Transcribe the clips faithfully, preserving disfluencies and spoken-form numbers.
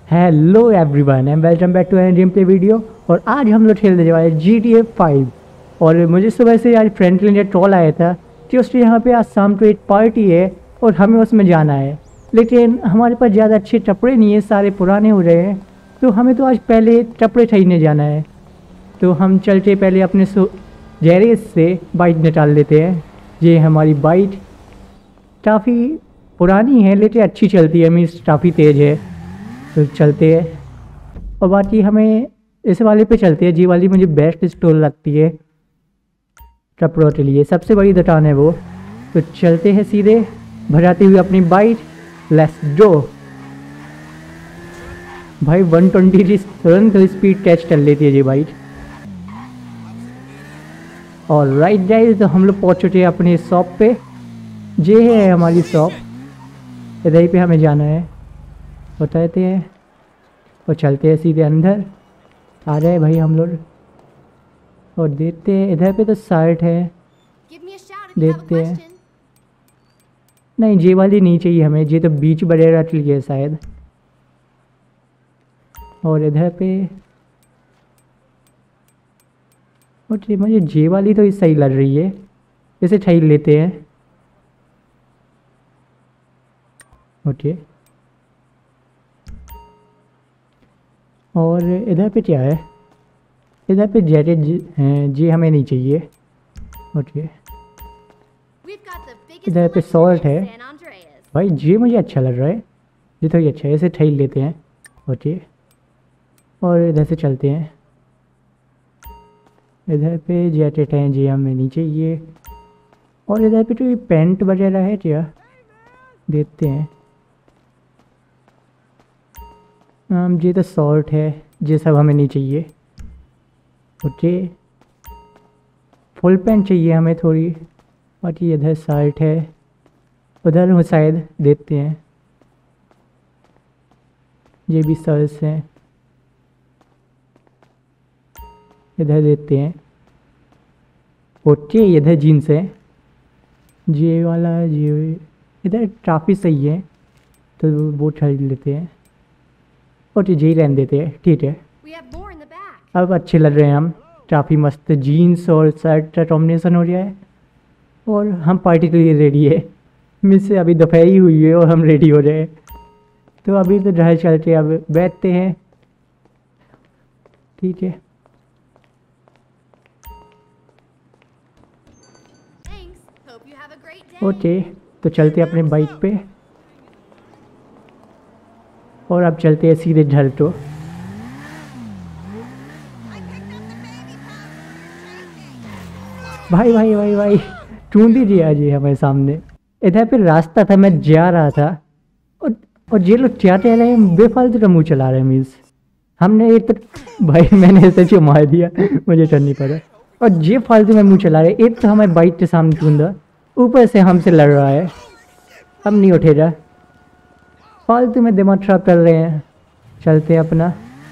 Hello everyone and welcome back to an game play video. और आज हम लोग खेलने वाले जी टी ए फाइव। और मुझे सुबह से आज फ्रेंकलिन का कॉल आया था कि उसके यहाँ पे आज शाम को एक पार्टी है और हमें उसमें जाना है, लेकिन हमारे पास ज़्यादा अच्छे कपड़े नहीं है, सारे पुराने हो रहे हैं। तो हमें तो आज पहले कपड़े खरीदने जाना है। तो हम चलते पहले अपने गैरेज से बाइक निकाल लेते हैं। ये हमारी बाइक काफ़ी पुरानी है लेकिन अच्छी चलती है, मीन्स काफ़ी तेज़ है। तो चलते हैं और बाकी हमें इस वाले पे चलते हैं। जी वाली मुझे बेस्ट स्टोर लगती है कपड़ों के लिए, सबसे बड़ी दुकान है वो। तो चलते हैं सीधे भजाते हुए अपनी बाइक। लेट्स गो भाई। वन ट्वेंटी की तुरंत स्पीड कैच कर लेती है ये बाइक। और राइट गाइस, तो हम लोग पहुँच चुके हैं अपने शॉप पे। ये है हमारी शॉप, इधर पे हमें जाना है। बताते हैं और चलते हैं सीधे अंदर। आ रहे हैं भाई हम लोग और देखते हैं। इधर पे तो शर्ट है, देखते हैं। नहीं, ये वाली नहीं चाहिए हमें, ये तो बीच वगैरह के लिए शायद। और इधर पे और मुझे ये वाली तो सही लग रही है, इसे खरीद लेते हैं। ओके, और इधर पे क्या है? इधर पे जैकेट हैं, जी हमें नहीं चाहिए। ओके, इधर पे शॉर्ट है भाई, जी मुझे अच्छा लग रहा है, जी तो ये अच्छा है, इसे खरीद लेते हैं। ओके, और इधर से चलते हैं। इधर पे जैकेट हैं, जी हमें नहीं चाहिए। और इधर पे तो ये पैंट वगैरह है क्या, देखते हैं। हम जी तो शॉर्ट है, ये सब हमें नहीं चाहिए। ओके, फुल पैंट चाहिए हमें थोड़ी। बाकी इधर शर्ट है, उधर हो शायद, देखते हैं। ये भी शर्ट्स हैं, इधर देखते हैं। ओके, इधर जीन्स है, ये वाला ये इधर काफ़ी सही है, तो वो खरीद लेते हैं। ओके, जी रहने देते हैं, ठीक है। अब अच्छे लग रहे हैं हम, काफ़ी मस्त जीन्स और शर्ट का कॉम्बिनेशन हो गया है। और हम पार्टी के लिए रेडी है। मिस से अभी दोपहर ही हुई है और हम रेडी हो रहे हैं। तो अभी तो घर चलते अब बैठते हैं, ठीक है। ओके, तो चलते हैं अपने बाइक पे और अब चलते हैं सीधे घर तो। भाई भाई भाई भाई ढूंढ लीजिए आज ये हमारे सामने। इधर पे रास्ता था, मैं जा रहा था और और ये लोग क्या कह रहे हैं, बेफालतू का मुँह चला रहे हैं। मीन्स हमने एक तो भाई मैंने ऐसे जो मार दिया, मुझे करनी पड़ा। और ये फालतू में मुँह चला रहे, एक तो हमारे बाइक के सामने ढूंढा, ऊपर से हमसे लड़ रहा है। अब नहीं उठेगा, फालतू में दिमाग खराब कर रहे हैं। चलते हैं अपना।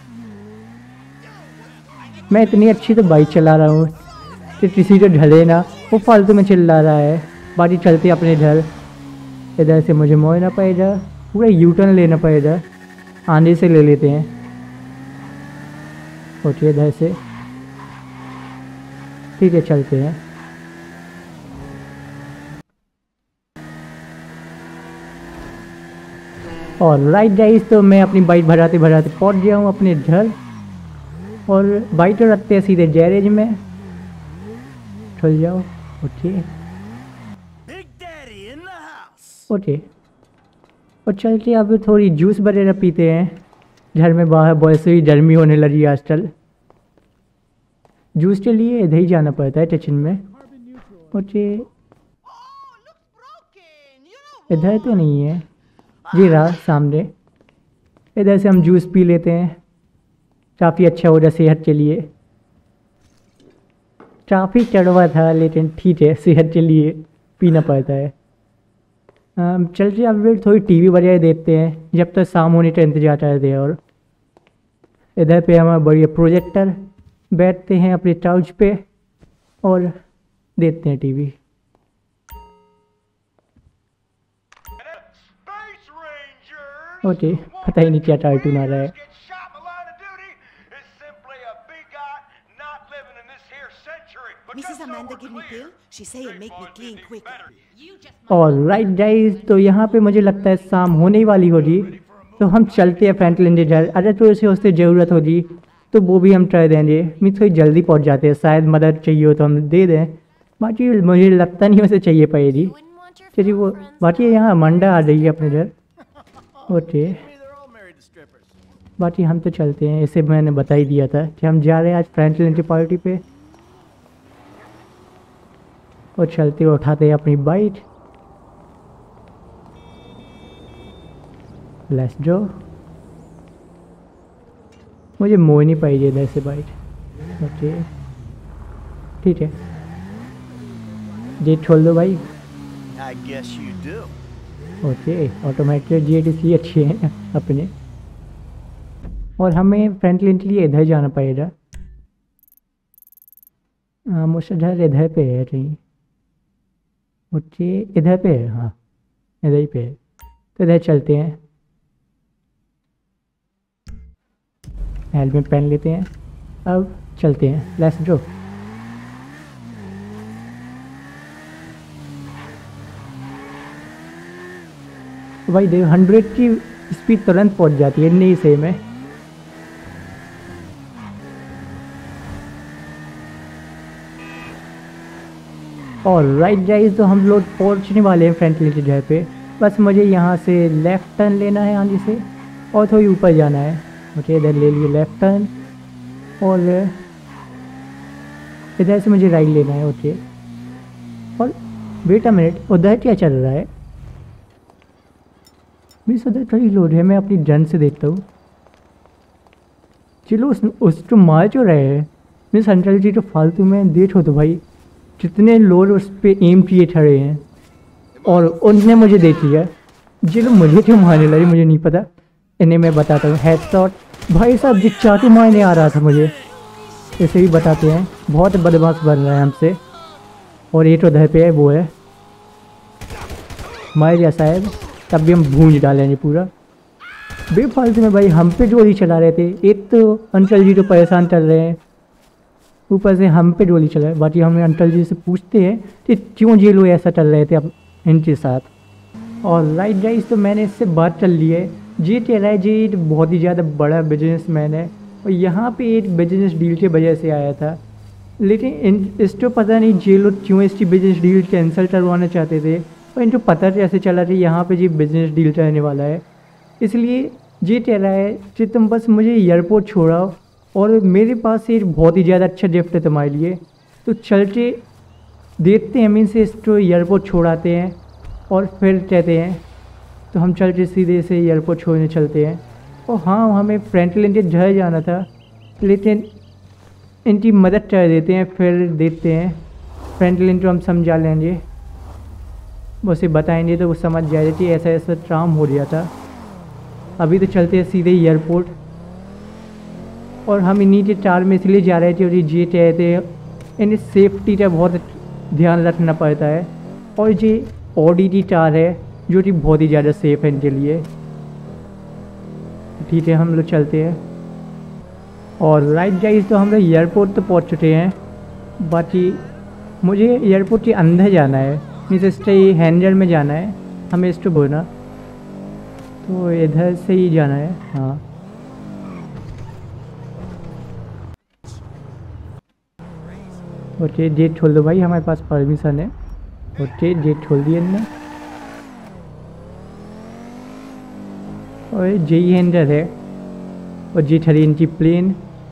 मैं इतनी अच्छी तो बाइक चला रहा हूँ कि किसी को ढले ना, वो फालतू में चिल्ला रहा है। बाकी चलते अपने घर। इधर से मुझे मोड़ना पड़ेगा, पूरा यू टर्न लेना पड़ेगा, आंधी से ले लेते हैं। ओके, इधर से ठीक है, चलते हैं। और राइट गाइस, तो मैं अपनी बाइक भराते भराते पहुंच गया हूँ अपने घर। और बाइक रखते हैं सीधे गैरेज में। चल जाओ। ओके ओके, और चलते अब थोड़ी जूस वगैरह पीते हैं। घर में बाहर बहुत सी गर्मी होने लगी आजकल, जूस के लिए इधर ही जाना पड़ता है किचन में। ओके, इधर तो नहीं है, जी रहा सामने। इधर से हम जूस पी लेते हैं, काफ़ी अच्छा होगा सेहत के लिए। काफ़ी कड़वा था लेकिन ठीक है, सेहत के लिए पीना पड़ता है। चलते अब थोड़ी टीवी वगैरह देखते हैं जब तक शाम होने का इंतजार करते हैं। और इधर पे हमारा बढ़िया प्रोजेक्टर, बैठते हैं अपने काउच पे और देखते हैं टीवी। ओके, पता ही नहीं क्या टार्टून आ रहा है। Missus Amanda give me pill. She say it make me clean quicker. और राइट गाइस, तो यहाँ पे मुझे लगता है शाम होने ही वाली होगी, तो हम चलते हैं फ्रैंकलिन डेजर। अगर तो उसे उससे ज़रूरत होगी तो वो भी हम ट्राई देंगे। मैं थोड़ी जल्दी पहुँच जाते हैं, शायद मदद चाहिए हो तो हम दे दें, बाकी मुझे लगता नहीं उसे चाहिए पड़ेगी। चलिए वो बाकी यहाँ अमांडा आ रही है अपने घर। ओके, बाकी हम तो चलते हैं, इसे मैंने बता ही दिया था कि हम जा रहे हैं आज फ्रैंकलिन की पार्टी पे। और चलते उठाते हैं अपनी बाइक। Let's go. मुझे मोह नहीं पाई इधर से बाइक। ओके ठीक है, जेट खोल दो भाई। I guess you do. Okay, automatic jet इसलिए अच्छे हैं अपने। और हमें फ्रैंकलिन के लिए इधर जाना पड़ेगा। हाँ, मुझसे घर इधर पे है कहीं। ओके, इधर पे है, हाँ इधर ही पे है, तो इधर चलते हैं। हेलमेट पहन लेते हैं, अब चलते हैं। Let's go. भाई देख, हंड्रेड की स्पीड तुरंत पहुंच जाती है, नहीं सेम है। और राइट गाइस, तो हम लोग पहुंचने वाले हैं फ्रैंकलिन की जगह पे। बस मुझे यहाँ से लेफ़्ट टर्न लेना है आगे से, और थोड़ी ऊपर जाना है। मुझे इधर ले लिए लेफ़्ट टर्न, और इधर से मुझे राइट लेना है। ओके, और वेट अ मिनट, उधर क्या चल रहा है? मिस उधर कहीं लोड है, मैं अपनी गन से देखता हूँ। चलो उस उसको मार क्यों रहे हैं? मिस अंकल जी तो फालतू में देखो तो भाई, कितने लोग उस पर एम किए खड़े हैं, और उनने मुझे देख लिया। चलो मुझे क्यों मारने लगे मुझे नहीं पता, इन्हें मैं बताता हूँ। हेडशॉट भाई साहब, जिस चाकू मारने आ रहा था मुझे, इसे भी बताते हैं। बहुत बदमाश बन रहा है हमसे। और ये तो उधर पे है, वो है मार गया शायद, तब भी हम भूंज डालेंगे पूरा बेफालतू में। भाई हम पे गोली चला रहे थे, एक तो अंकल जी तो परेशान चल रहे हैं, ऊपर से हम पे गोली चला है। बाकी हम अंकल जी से पूछते हैं कि क्यों ये लोग ऐसा चल रहे थे अब इनके साथ। और राइट गाइस, तो मैंने इससे बात कर ली है। जी कह रहा है जी एक बहुत ही ज़्यादा बड़ा बिजनेसमैन है, और यहाँ पे एक बिजनेस डील की वजह से आया था, लेकिन इन इसको पता नहीं ये लोग क्यों इसकी बिजनेस डील कैंसिल करवाना चाहते थे, और इनको पता कैसे चला कि यहाँ पे जी बिजनेस डील चलने वाला है। इसलिए ये कह रहा है कि तुम बस मुझे एयरपोर्ट छोड़ाओ, और मेरे पास एक बहुत ही ज़्यादा अच्छा गिफ्ट है तुम्हारे लिए, तो चल के देखते हैं। मीन से इसको एयरपोर्ट छोड़ाते हैं, और फिर कहते हैं तो हम चल के सीधे से एयरपोर्ट छोड़ने चलते हैं। और हाँ, हमें फ्रैंकलिन के घर जाना था, लेकिन इनकी मदद कर देते हैं, फिर देखते हैं। फ्रैंकलिन को हम समझा लेंगे, उसे बताएंगे तो वो समझ जाएगा कि ऐसा ऐसा काम हो गया था। अभी तो चलते हैं सीधे एयरपोर्ट, और हम इन्हीं के कार में इसलिए जा रहे थे और ये जी कह थे इन्हें सेफ्टी का बहुत ध्यान रखना पड़ता है, और ये ऑडी की कार है जो कि बहुत ही ज़्यादा सेफ़ है इनके लिए। ठीक है, हम लोग चलते हैं। और राइट गाइस, तो हम लोग एयरपोर्ट तो पहुंच चुके हैं, बाकी मुझे एयरपोर्ट के अंदर जाना है, मीन्स इसके हैंडल में जाना है हमें, इसको बोलना तो इधर से ही जाना है। हाँ, ओके गेट खोल दो भाई, हमारे पास परमिशन है। ओके गेट खोल दिए इनने, और जे हैंडल है, और जी खड़ी इनकी प्लेन।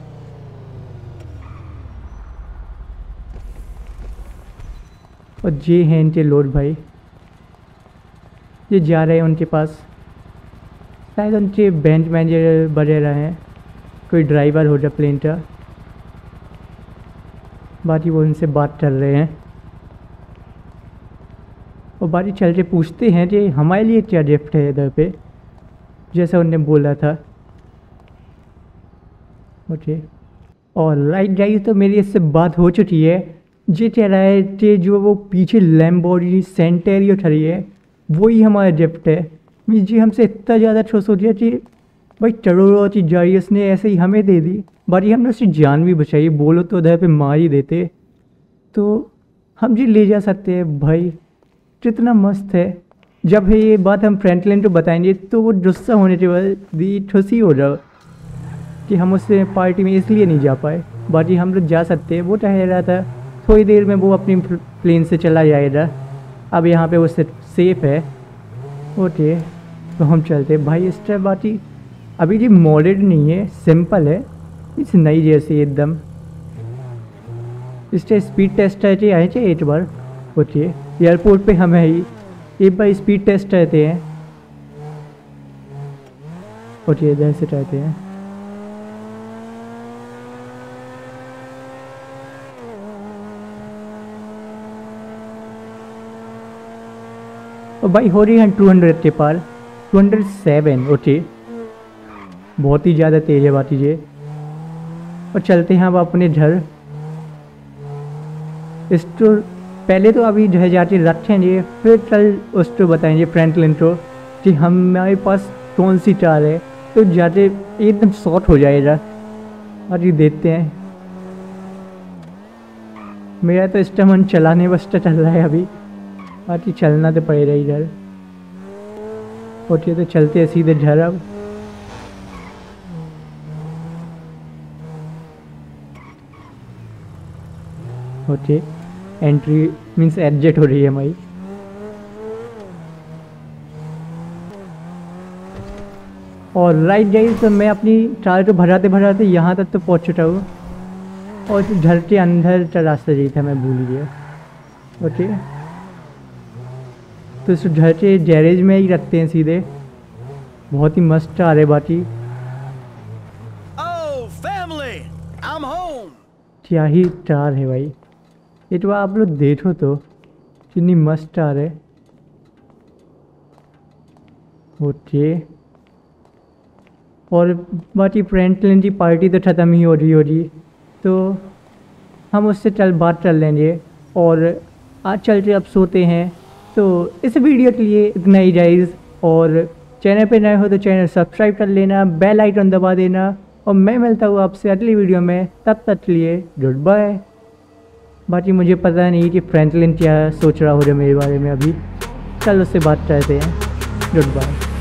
और जे हैं इनके लोड भाई, ये जा रहे हैं उनके पास, शायद उनके बैंक मैनेजर वगैरह हैं, कोई ड्राइवर हो जाए प्लेन का। बाकी वो उनसे बात कर रहे हैं, और बाकी चल के पूछते हैं कि हमारे लिए क्या गिफ्ट है इधर पे, जैसा उनने बोला था। ओके, और राइट गाइस, तो मेरी इससे बात हो चुकी है। ये कह रहा है कि जो वो पीछे लैम्बोर्गिनी सेंटेरियो खड़ी है, वही हमारा गिफ्ट है। मीन जी हमसे इतना ज़्यादा खुश हो गया कि भाई करोड़ों की गाड़ी उसने ऐसे ही हमें दे दी, बाकी हमने उसकी जान भी बचाई। बोलो तो उधर पे मार ही देते, तो हम जी ले जा सकते हैं भाई। कितना मस्त है। जब है ये बात हम फ्रैंकलिन को बताएंगे तो वो गुस्सा होने के बाद भी खुशी हो जाओ कि हम उससे पार्टी में इसलिए नहीं जा पाए। बाकी हम लोग जा सकते हैं। वो कह रहा था थोड़ी देर में वो अपनी प्लेन से चला जाएगा, अब यहाँ पे वो सेफ है। ओके तो हम चलते हैं भाई। इस टाइप बाकी अभी जी मॉडर्न नहीं है, सिंपल है, इस नई जैसी एकदम। इसका स्पीड टेस्ट रहते आए थे एक बार। ओके एयरपोर्ट पे हमें ही एक बार स्पीड टेस्ट रहते हैं। ओके इधर से रहते हैं। और भाई हो रही है टू हंड्रेड के पार, टू हंड्रेड सेवन। ओके बहुत ही ज़्यादा तेज है बात ये। और चलते हैं अब अपने घर। इसको पहले तो अभी घर जाके रखेंगे, फिर कल उसको बताएंगे फ्रैंकलिन को कि हमारे पास कौन सी कार है, तो जाके एकदम शॉर्ट हो जाएगा। और ये देखते हैं। मेरा तो इस टाइम चलाने बस चल रहा है अभी, बाकी चलना तो पड़ेगा इधर। ओके तो चलते हैं सीधे घर अब। ओके एंट्री मीन्स एग्जिट हो रही है हमारी। और राइट गाइस तो मैं अपनी कार को भराते भराते यहाँ तक तो पहुँच चुका हूँ। और जो घर के अंदर का रास्ता यही था, मैं भूल गया। ओके तो इस घर के गैरेज में ही रखते हैं सीधे। बहुत ही मस्त आ रहे बाकी। Oh, family, I'm home. क्या ही कार है भाई, ये तो आप लोग देखो तो कितनी मस्त आ रहे। ओके और बाकी फ्रैंकलिन की पार्टी तो ख़त्म ही हो रही होगी, तो हम उससे चल बात कर लेंगे। और आज चलते अब सोते हैं। तो इस वीडियो के लिए इतना ही गाइस। और चैनल पे नए हो तो चैनल सब्सक्राइब कर लेना, बेल आइकन दबा देना। और मैं मिलता हूँ आपसे अगली वीडियो में, तब तक के लिए गुड बाय। बाकी मुझे पता नहीं कि फ्रैंकलिन क्या सोच रहा हो रहा मेरे बारे में अभी। कल उससे बात करते हैं। Good bye.